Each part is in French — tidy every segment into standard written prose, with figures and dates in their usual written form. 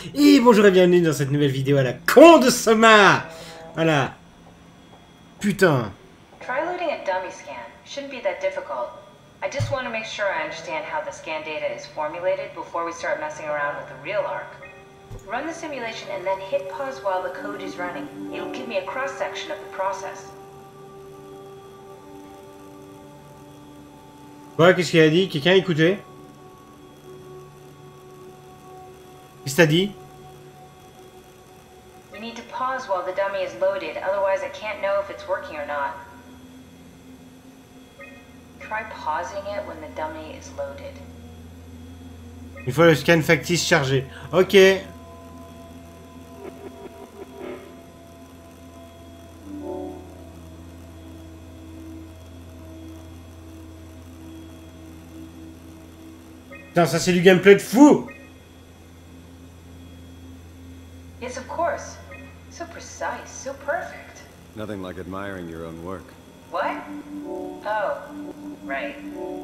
Et bonjour et bienvenue dans cette nouvelle vidéo à la con de Soma. Voilà. Putain. Try loading a dummy scan. Shouldn't be that difficult. I just want to make sure I understand how the scan data is formulated before we start messing around with the real ARC. Run the simulation and then hit pause while the code is running. It'll give me a cross-section of the process. Ouais, qu'est-ce qu'il a dit? Quelqu'un a écouté? Qu'est-ce que t'as dit? We need to pause while the dummy is loaded, otherwise I can't know if it's working or not. Try pausing it when the dummy is loaded. Une fois le scan factice chargé. Ok. Putain, ça c'est du gameplay de fou! Yes, of course. So precise, so perfect. Nothing like admiring your own work. What? Oh, right.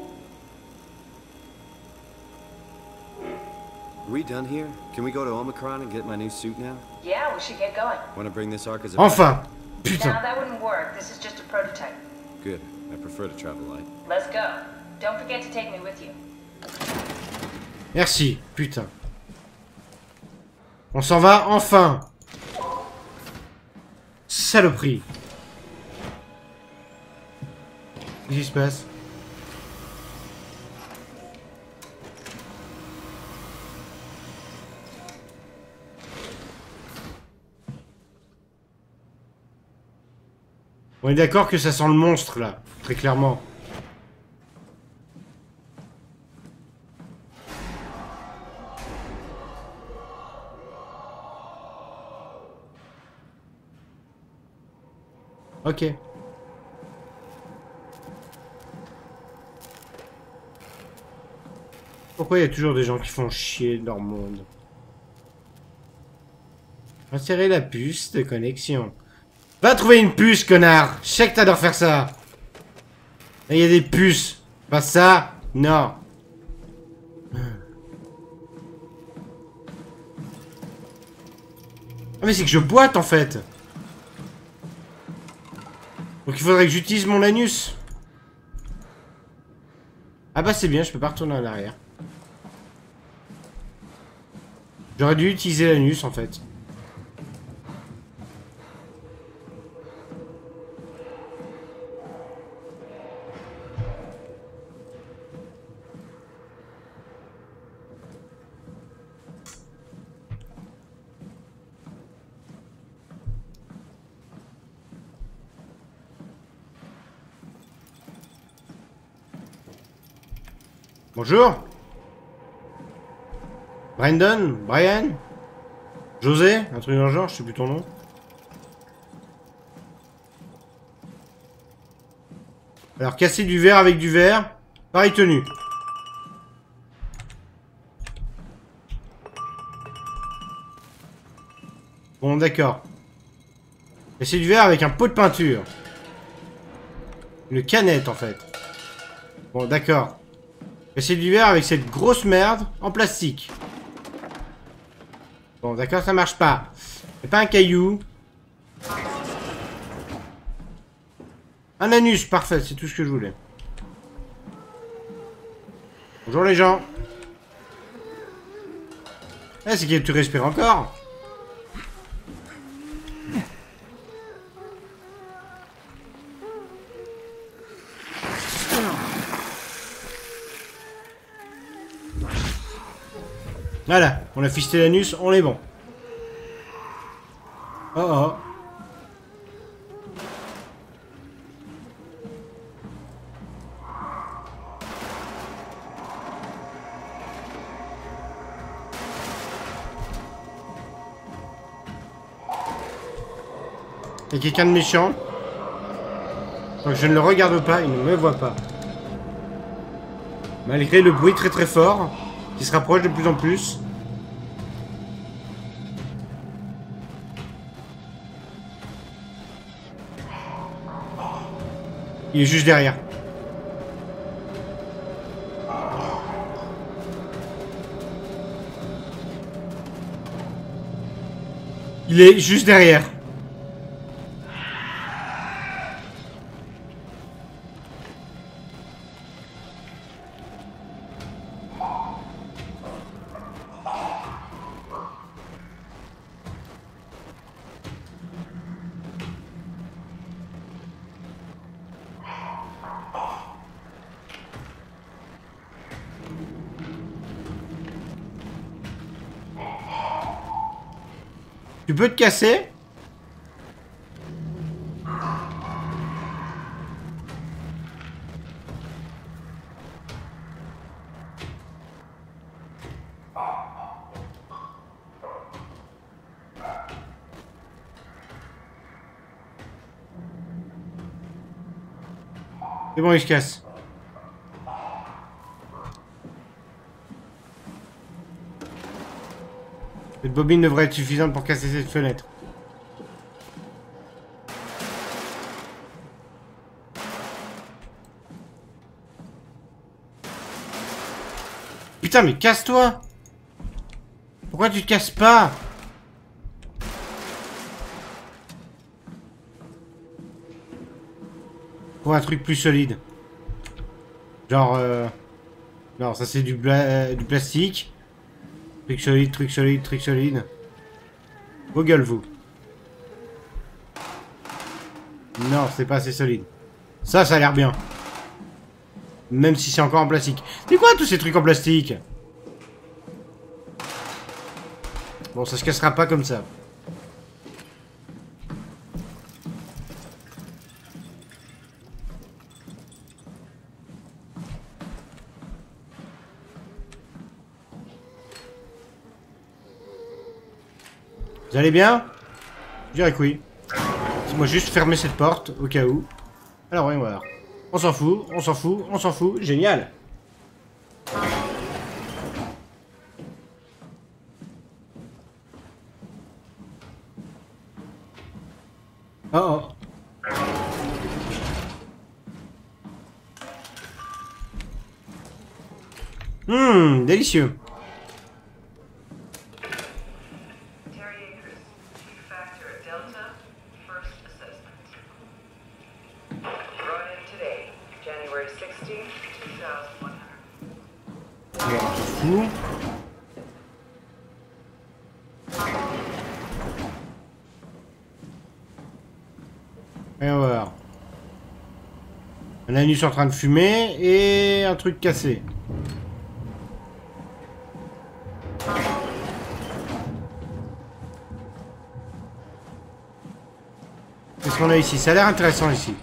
Are we done here? Can we go to Omicron and get my new suit now? Yeah, we should get going. Want to bring this arc as a... Enfin! No, Putain! that wouldn't work. This is just a prototype. Good. I prefer to travel light. Let's go. Don't forget to take me with you. Merci, putain. On s'en va enfin. Saloperie. Qu'est-ce qui se passe? On est d'accord que ça sent le monstre là, très clairement. Ok. Pourquoi il y a toujours des gens qui font chier dans le monde? Insérer la puce de connexion. Va trouver une puce, connard! Je sais que t'adores faire ça! Il y a des puces. Pas ça, non. Ah mais c'est que je boite en fait. Donc il faudrait que j'utilise mon anus. Ah bah c'est bien, je peux pas retourner en arrière. J'aurais dû utiliser l'anus en fait. Bonjour. Brandon? Brian? José? Un truc dans le genre, je sais plus ton nom. Alors, casser du verre avec du verre. Pareil tenue. Bon, d'accord. Casser du verre avec un pot de peinture. Une canette, en fait. Bon, d'accord. Casser du verre avec cette grosse merde en plastique. Bon, d'accord, ça marche pas. C'est pas un caillou. Un anus, parfait, c'est tout ce que je voulais. Bonjour les gens. Ah, c'est que tu respires encore. Voilà, on a fisté l'anus, on est bon. Oh oh. Il y a quelqu'un de méchant. Donc je ne le regarde pas, il ne me voit pas. Malgré le bruit très très fort, qui se rapproche de plus en plus. Il est juste derrière. Il est juste derrière. Tu peux te casser? C'est bon, il se casse. Cette bobine devrait être suffisante pour casser cette fenêtre. Putain, mais casse-toi! Pourquoi tu te casses pas? Pour un truc plus solide. Genre, non, ça c'est du plastique. Truc solide, truc solide, truc solide. Vos gueules, vous. Non, c'est pas assez solide. Ça a l'air bien. Même si c'est encore en plastique. C'est quoi tous ces trucs en plastique? Bon, ça se cassera pas comme ça. Vous allez bien? Je dirais que oui. Laisse-moi juste fermer cette porte, au cas où. Alors, voyons voir. On s'en fout, on s'en fout, on s'en fout. Génial! Oh oh. Délicieux. Bon, on s'en fout. Et on va voir. Un anus en train de fumer et un truc cassé. Qu'est-ce qu'on a ici? Ça a l'air intéressant ici.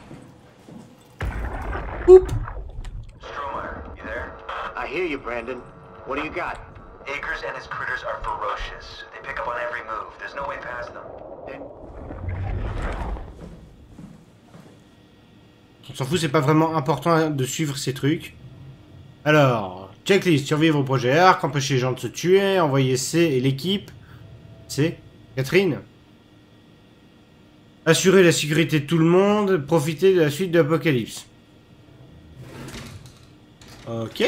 Oup! Stromer, you there? I hear you, Brandon. What do you got? Akers and his critters are ferocious. They pick up on every move. There's no way past them. On s'en fout, c'est pas vraiment important de suivre ces trucs. Alors, checklist, survivre au projet Arc, empêcher les gens de se tuer, envoyer C et l'équipe. C, Catherine. Assurer la sécurité de tout le monde, profiter de la suite de l'Apocalypse. Ok.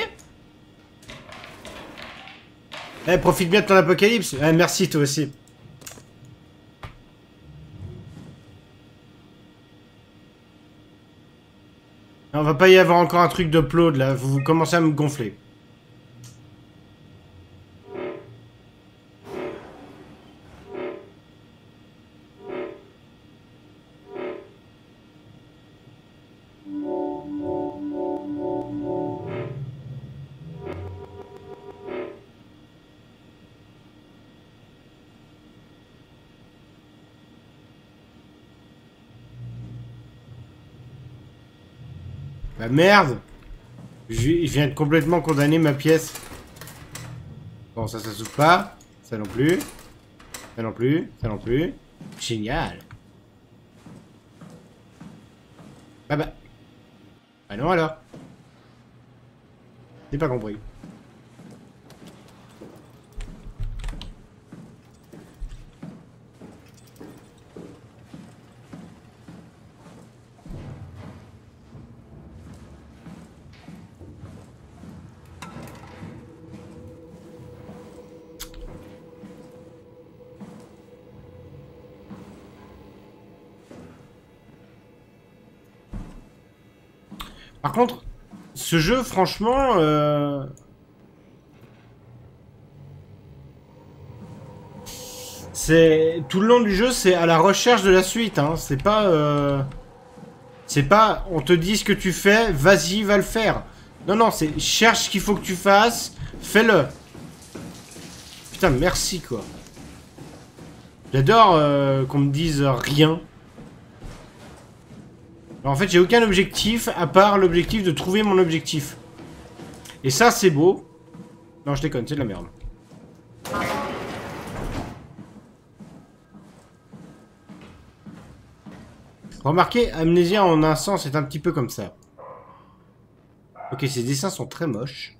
Eh, profite bien de ton apocalypse. Eh, merci, toi aussi. On va pas y avoir encore un truc d'upload, là. Vous commencez à me gonfler. Bah merde! Je viens de complètement condamner ma pièce. Bon, ça s'ouvre pas. Ça non plus. Ça non plus. Ça non plus. Génial. Ah bah. Ah non alors. J'ai pas compris. Par contre, ce jeu, franchement... c'est... Tout le long du jeu, c'est à la recherche de la suite, hein. C'est pas... C'est pas... On te dit ce que tu fais, vas-y, va le faire. Non, non, c'est... Cherche ce qu'il faut que tu fasses, fais-le. Putain, merci, quoi. J'adore qu'on me dise rien. Alors, en fait, j'ai aucun objectif à part l'objectif de trouver mon objectif. Et ça, c'est beau. Non, je déconne, c'est de la merde. Remarquez, Amnésia en un sens est un petit peu comme ça. Ok, ces dessins sont très moches.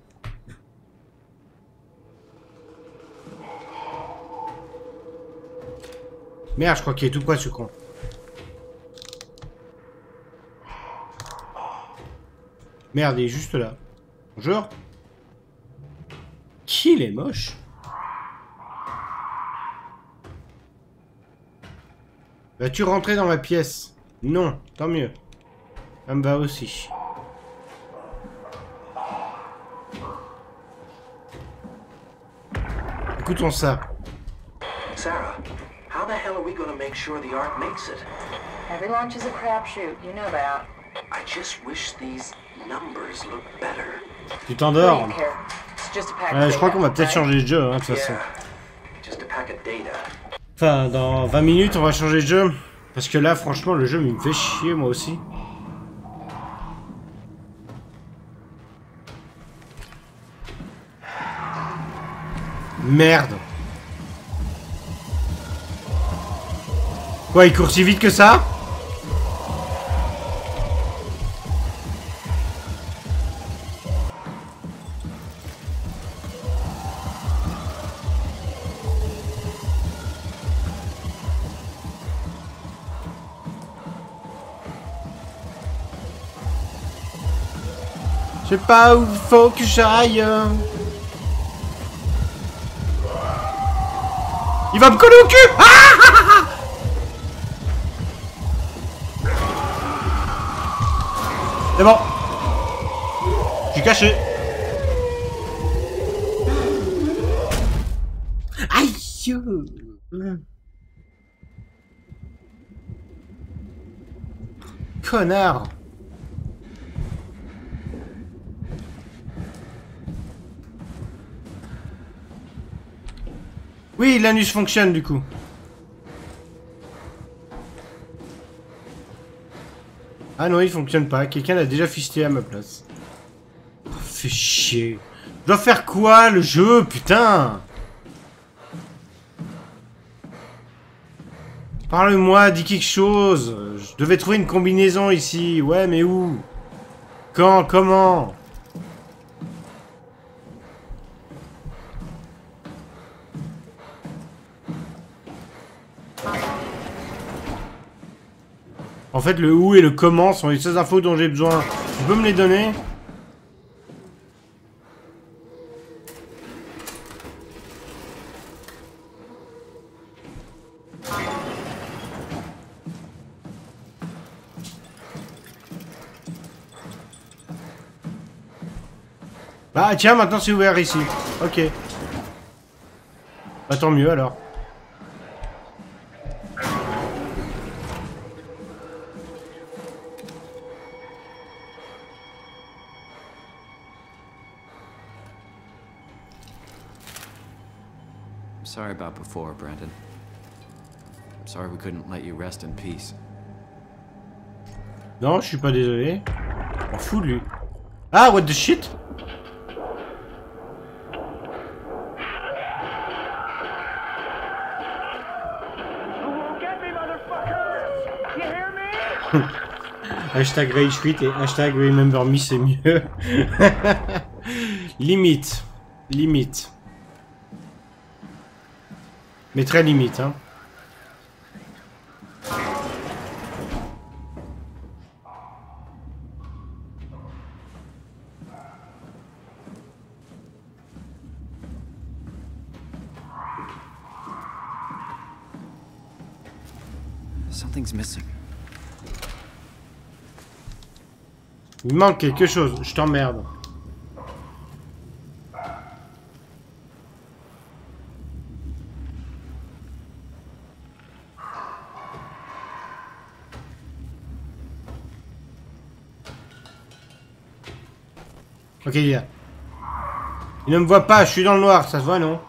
Merde, je crois qu'il est tout près ce con. Merde, il est juste là. Bonjour. Qu'il est moche. Vas-tu rentrer dans ma pièce? Non, tant mieux. Ça me va aussi. Écoutons ça. Sarah, how the hell are we gonna make sure the Ark makes it? Every launch is a crapshoot, you know that. I just wish these numbers looked better. Tu t'endors. What do you care? It's just a pack of Je crois qu'on va data, peut-être right? changer de jeu, hein, de toute façon. Yeah, just a pack of data. Enfin, dans 20 minutes, on va changer de jeu. Parce que là, franchement, le jeu me fait chier, moi aussi. Merde. Quoi, il court si vite que ça? Je sais pas où il faut que j'aille. Il va me coller au cul. Ah! C'est bon. Je suis caché. Aïe. Connard. Oui, l'anus fonctionne du coup. Ah non, il fonctionne pas. Quelqu'un l'a déjà fisté à ma place. Oh, fait chier. Je dois faire quoi, le jeu, putain? Parle-moi, dis quelque chose. Je devais trouver une combinaison ici. Ouais, mais où? Quand? Comment? En fait, le où et le comment sont les seules infos dont j'ai besoin. Tu peux me les donner? Bah tiens, maintenant c'est ouvert ici. Ok. Bah tant mieux alors. Sorry about before, Brandon. I'm sorry we couldn't let you rest in peace. Non, je suis pas désolé. On fout de lui. Ah, what the shit? Hashtag rage quit et hashtag remember me, c'est mieux. Limite. Limite. Mais très limite, hein. Something's missing. Il manque quelque chose, je t'emmerde. Ok, il y a. Il ne me voit pas, je suis dans le noir, ça se voit, non?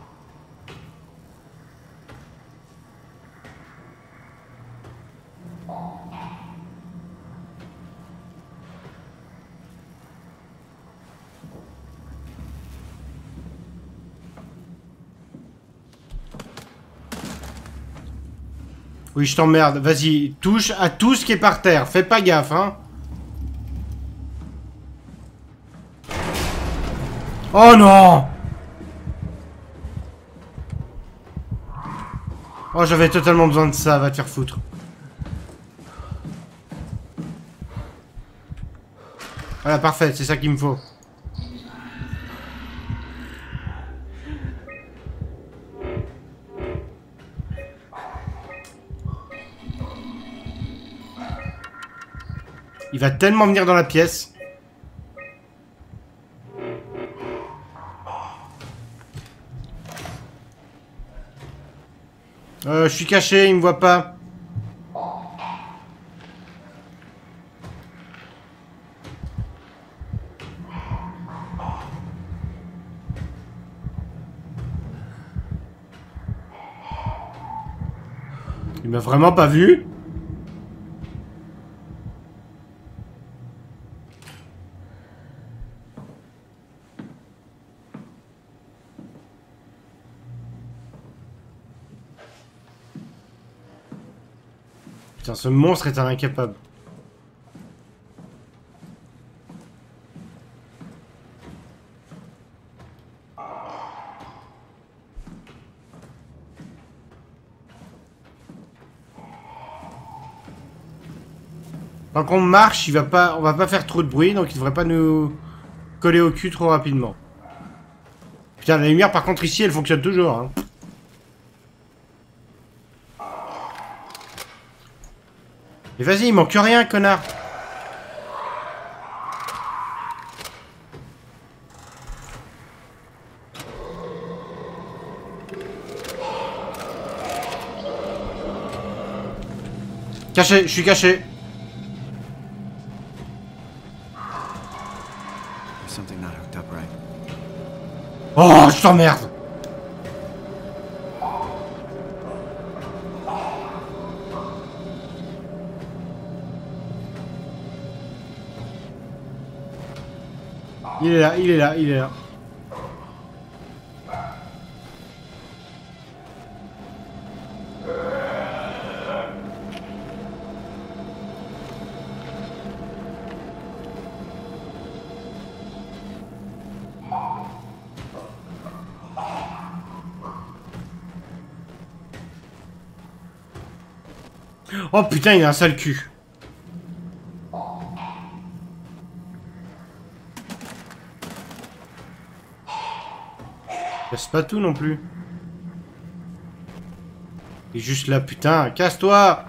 Oui, je t'emmerde. Vas-y, touche à tout ce qui est par terre. Fais pas gaffe, hein. Oh non! Oh, j'avais totalement besoin de ça. Va te faire foutre. Voilà, parfait. C'est ça qu'il me faut. Il va tellement venir dans la pièce. Je suis caché, il me voit pas. Il m'a vraiment pas vu. Putain, ce monstre est un incapable. Tant qu'on marche, on va pas faire trop de bruit, donc il devrait pas nous coller au cul trop rapidement. Putain, la lumière, par contre, ici, elle fonctionne toujours, hein. Et vas-y, il manque rien, connard. Caché, je suis caché. There's something not hooked up right. Oh, je t'emmerde. Il est là, il est là, il est là. Oh putain, il a un sale cul. Casse pas tout non plus. Il est juste là, putain, casse-toi.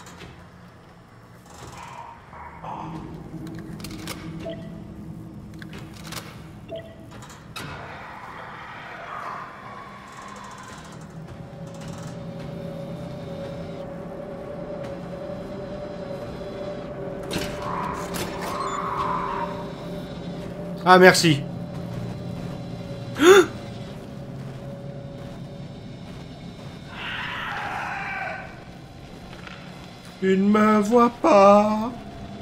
Ah, merci. Tu ne me vois pas.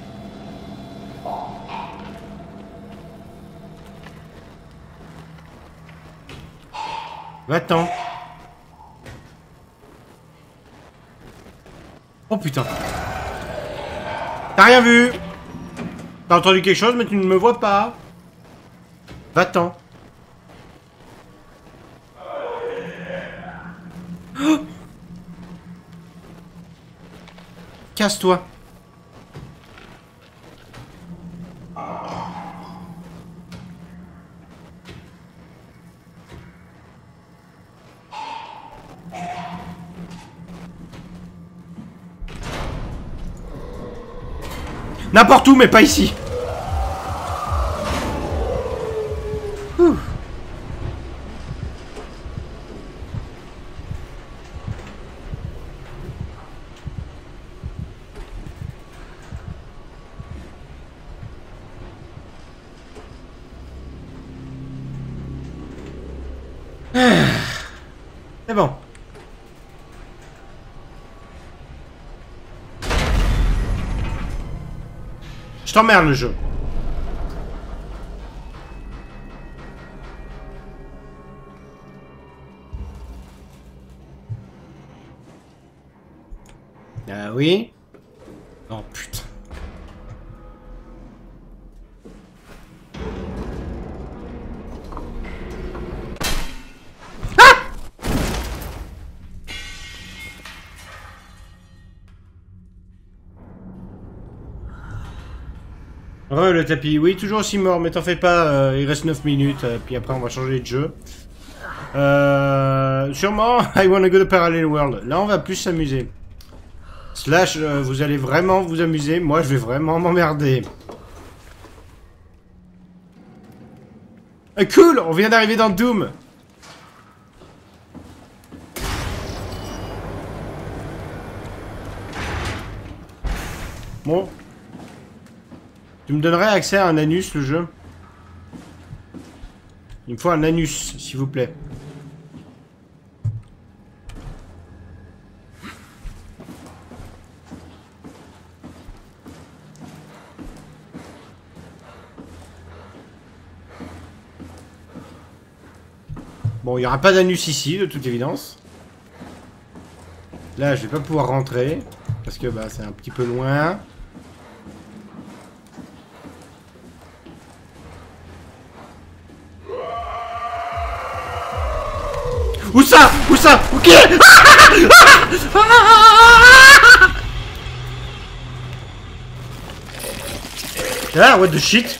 Va-t'en. Oh putain. T'as rien vu? T'as entendu quelque chose mais tu ne me vois pas. Va-t'en. Oh, casse-toi. N'importe où mais pas ici. C'est bon. Je t'emmerde le jeu. Ah oui. Oh putain. Ouais, le tapis. Oui, toujours aussi mort, mais t'en fais pas, il reste 9 minutes, puis après on va changer de jeu. Sûrement, I wanna go to Parallel World. Là, on va plus s'amuser. Slash, vous allez vraiment vous amuser. Moi, je vais vraiment m'emmerder. Cool, on vient d'arriver dans Doom. Bon. Tu me donnerais accès à un anus, le jeu? Il me faut un anus, s'il vous plaît. Bon, il n'y aura pas d'anus ici, de toute évidence. Là, je vais pas pouvoir rentrer. Parce que bah, c'est un petit peu loin. Où ça? Où ça? Ok. Ah, what the shit?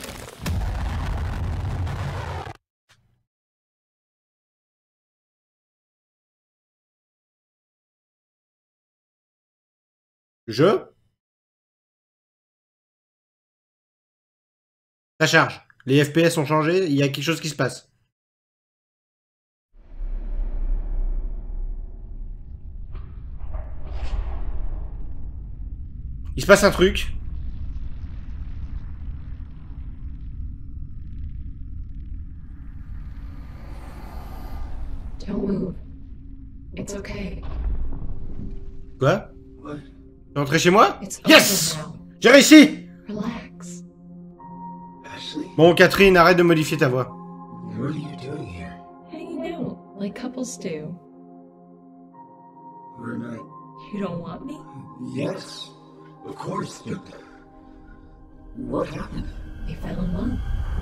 Ça charge. Les FPS ont changé, il y a quelque chose qui se passe. Il se passe un truc. Don't move. It's okay. Quoi? T'es rentré chez moi? It's Yes! over now. J'ai réussi! Relax. Ashley, Bon, Catherine, arrête de modifier ta voix. what are you doing here? Hanging out like couples do. We're not. You don't want me? Yes, of course, but what happened? We fell in love.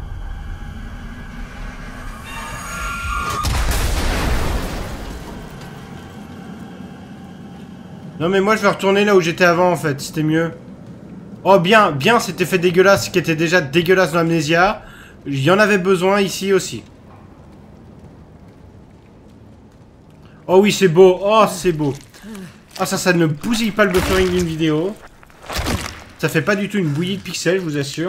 Non mais moi je vais retourner là où j'étais avant en fait, c'était mieux. Oh bien, bien cet effet dégueulasse qui était déjà dégueulasse dans Amnesia. Il y en avait besoin ici aussi. Oh oui c'est beau, oh c'est beau. Ah ça ne bousille pas le buffering d'une vidéo. Ça fait pas du tout une bouillie de pixels, je vous assure.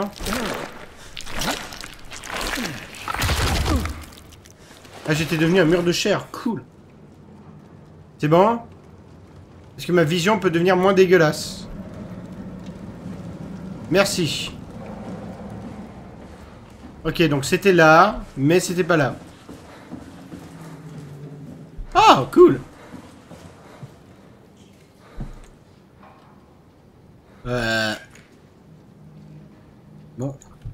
Ah j'étais devenu un mur de chair, cool. C'est bon? Est-ce que ma vision peut devenir moins dégueulasse? Merci. Ok, donc c'était là, mais c'était pas là. Oh, cool. Bon.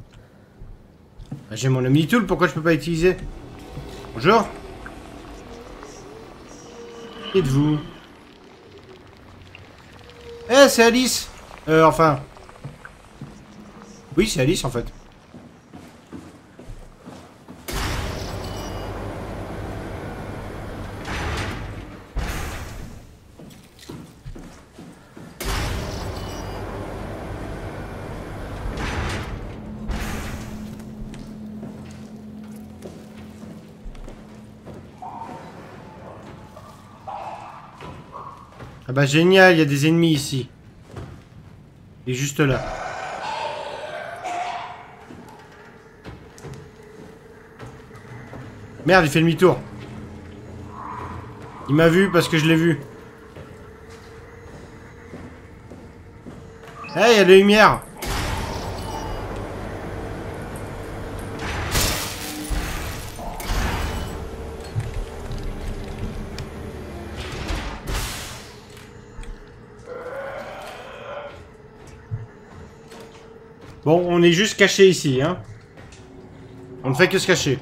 J'ai mon Omnitool, pourquoi je peux pas utiliser? Bonjour. Qui êtes-vous? Eh, c'est Alice. Enfin... Oui, c'est Alice, en fait. Ah bah génial, il y a des ennemis ici. Et juste là. Merde, il fait demi-tour. Il m'a vu parce que je l'ai vu. Hey, il y a des lumières. Bon, on est juste caché ici, hein. On ne fait que se cacher.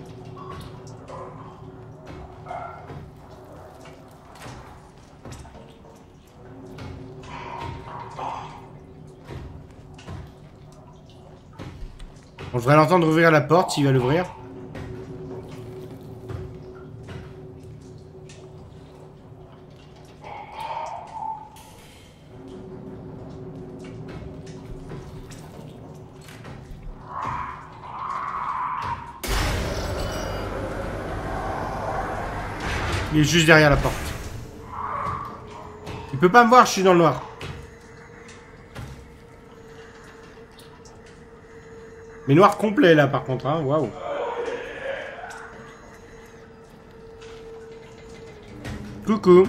On devrait l'entendre ouvrir la porte s'il va l'ouvrir. Il est juste derrière la porte. Il peut pas me voir, je suis dans le noir. Mais noir complet là par contre, hein, waouh. Coucou.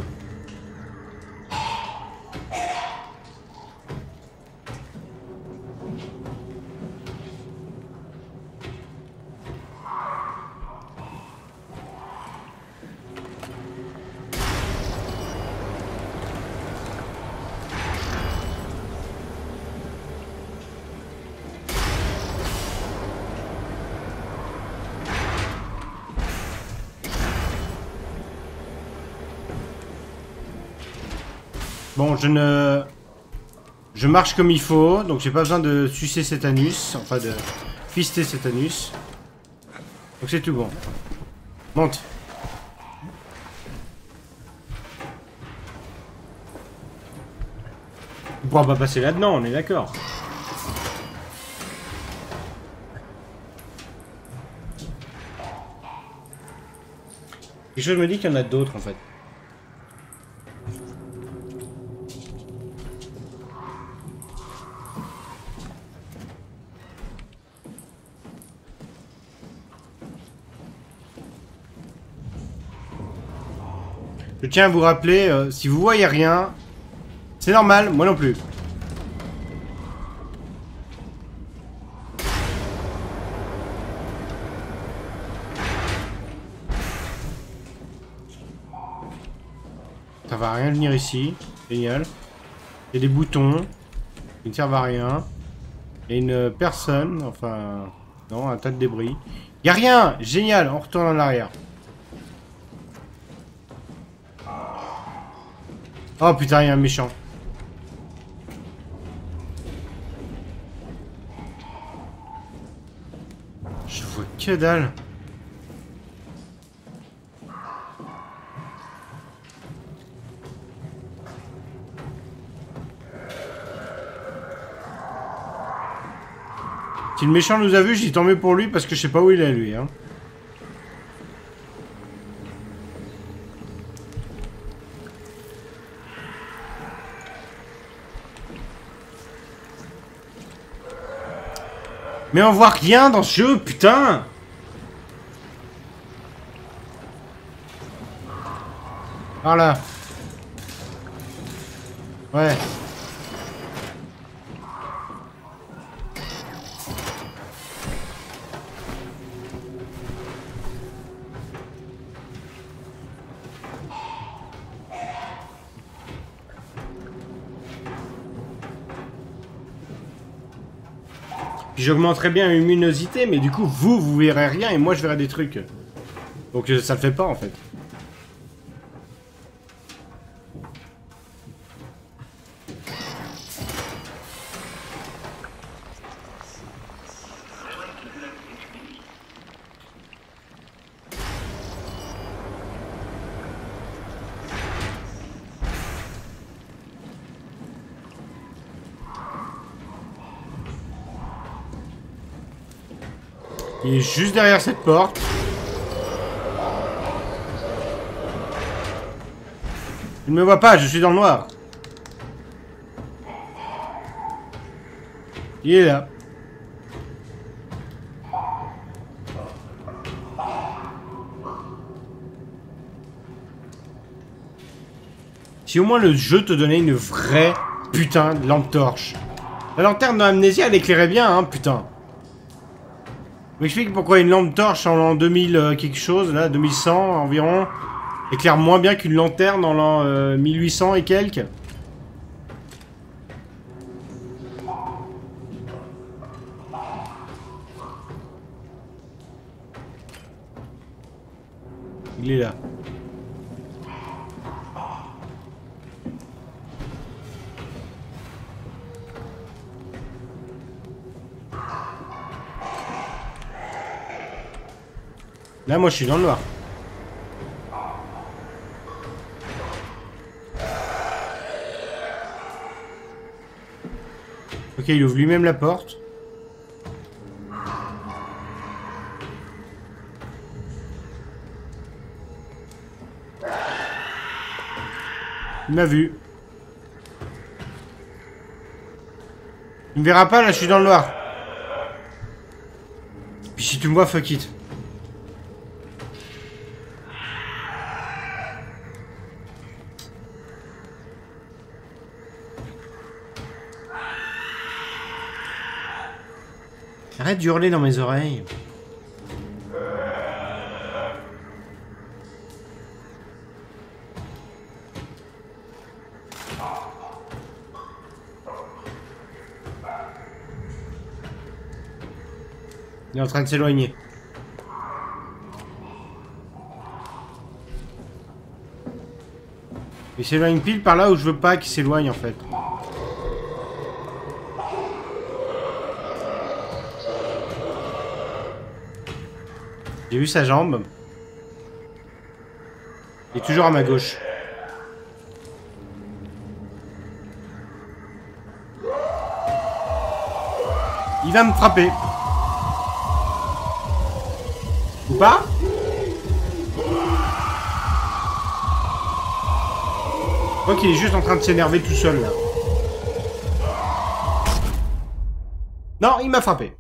Bon, je marche comme il faut, donc j'ai pas besoin de sucer cet anus, enfin de fister cet anus. Donc c'est tout bon. Monte. On pourra pas passer là-dedans, on est d'accord. Quelque chose me dit qu'il y en a d'autres en fait. Je tiens à vous rappeler, si vous voyez rien, c'est normal, moi non plus. Ça va rien venir ici, génial. Il y a des boutons qui ne servent à rien. Il y a une personne, enfin, non, un tas de débris. Il n'y a rien, génial, on retourne en arrière. Oh putain, il y a un méchant. Je vois que dalle. Si le méchant nous a vu, je dis tant mieux pour lui parce que je sais pas où il est lui, hein. Mais on voit rien dans ce jeu, putain! Par là. Ouais. J'augmenterai bien la luminosité, mais du coup, vous verrez rien et moi, je verrai des trucs. Donc, ça le fait pas, en fait. Il est juste derrière cette porte. Il ne me voit pas, je suis dans le noir. Il est là. Si au moins le jeu te donnait une vraie putain de lampe torche. La lanterne dans Amnesia, elle éclairait bien, hein, putain. Je m'explique pourquoi une lampe torche en l'an 2000 quelque chose, là, 2100 environ, éclaire moins bien qu'une lanterne en l'an 1800 et quelques. Il est là. Là, moi, je suis dans le noir. Ok, il ouvre lui-même la porte. Il m'a vu. Il me verra pas, là, je suis dans le noir. Puis si tu me vois, fuck it. Arrête d'hurler dans mes oreilles. Il est en train de s'éloigner. Il s'éloigne pile par là où je veux pas qu'il s'éloigne en fait. J'ai vu sa jambe. Il est toujours à ma gauche. Il va me frapper. Ou pas? Je crois qu'il est juste en train de s'énerver tout seul là. Non, il m'a frappé.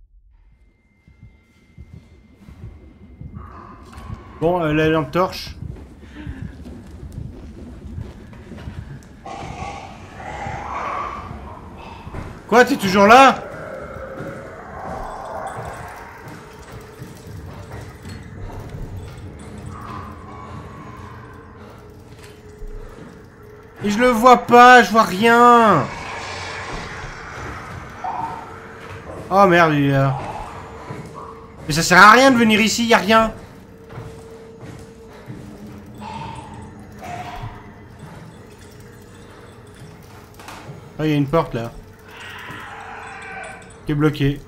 Bon, la lampe torche. Quoi, t'es toujours là? Et je le vois pas, je vois rien. Oh merde, il est là. Mais ça sert à rien de venir ici, y a rien. Ah, il y a une porte là. Qui est bloquée.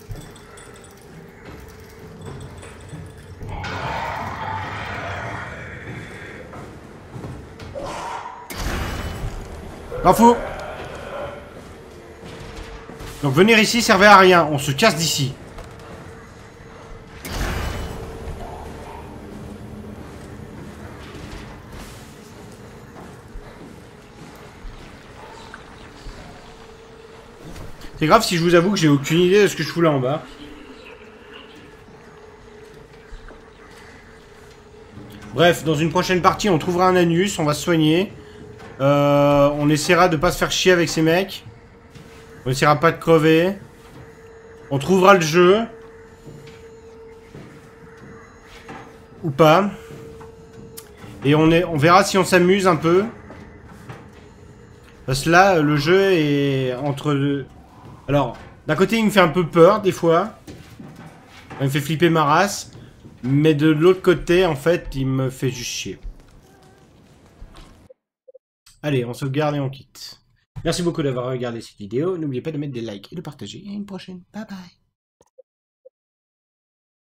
M'en fous. Donc venir ici servait à rien. On se casse d'ici. C'est grave si je vous avoue que j'ai aucune idée de ce que je fous là en bas. Bref, dans une prochaine partie, on trouvera un anus, on va se soigner. On essaiera de pas se faire chier avec ces mecs. On essaiera pas de crever. On trouvera le jeu. Ou pas. Et on verra si on s'amuse un peu. Parce que là, le jeu est entre deux. Alors, d'un côté, il me fait un peu peur, des fois. Il me fait flipper ma race. Mais de l'autre côté, en fait, il me fait juste chier. Allez, on sauvegarde et on quitte. Merci beaucoup d'avoir regardé cette vidéo. N'oubliez pas de mettre des likes et de partager. Et à une prochaine. Bye bye.